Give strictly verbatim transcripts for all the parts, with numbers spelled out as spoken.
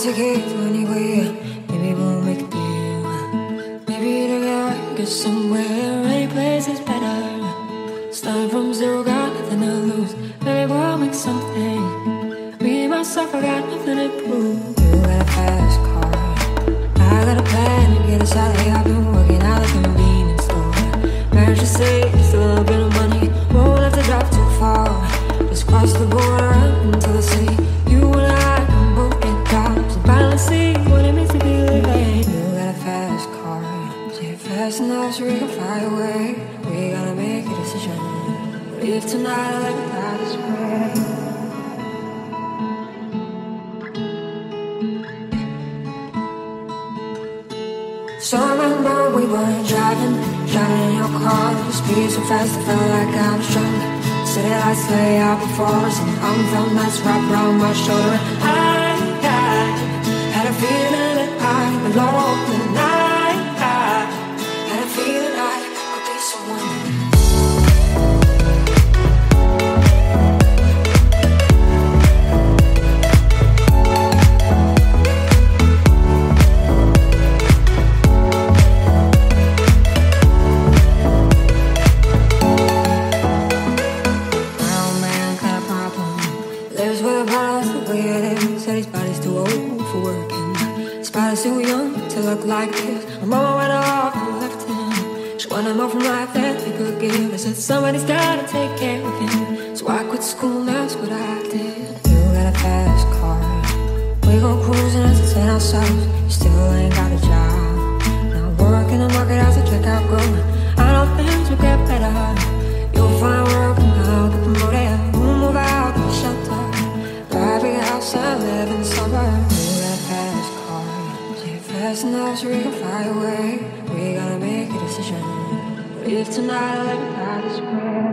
take it anywhere. Maybe we'll make a deal. Maybe together get somewhere. Any place is better. Starting from zero, got nothing to lose. Maybe we'll make something. Me, myself, I got nothing to prove. You got a fast car. I got a plan to get us out of here. I've been working out at the convenience store. Managed to save just a little bit of money. Won't have to drive too far. Just cross the border into the city. You and I can both get jobs and finally see what it means to be living. You got a fast car. Say fast enough so we can fly away. We gotta make a decision. If tonight I let me die this way. So I remember we were driving, driving in your car. The speed so fast I felt like I was drunk. City lights lay out before us, and I'm felt nice wrapped around my shoulder. I, I had a feeling that I belong tonight. I had a feeling I could be someone. Too young to look like this. My mama went off and left him. She wanted more from life than he could give. I said somebody's gotta take care of him. So I quit school and that's what I did. You got a fast car. We go cruising as it's in ourselves. You still ain't got a job. Now working the market as a checkout girl. I know things will get better. You'll find work and I'll get promoted. We'll move out of the shelter. Buy a big house and live in the suburbs. Fast enough so we can fly away. We gotta make a decision. But if tonight I let me die this way.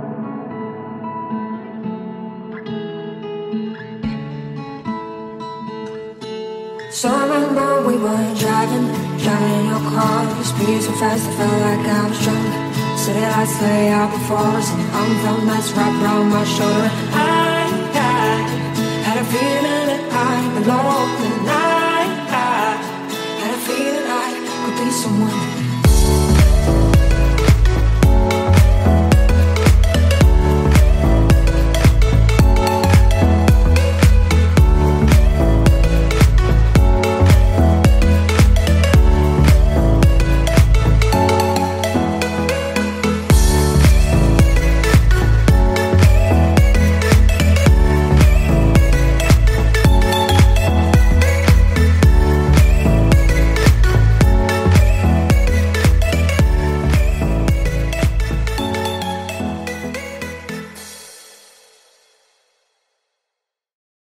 So I remember we were driving, driving in your car. The speed so fast I felt like I was drunk. City lights lay out before us, and I'm felt nice wrapped around my shoulder. I, I had a feeling that I belong tonight. Feeling I could be someone.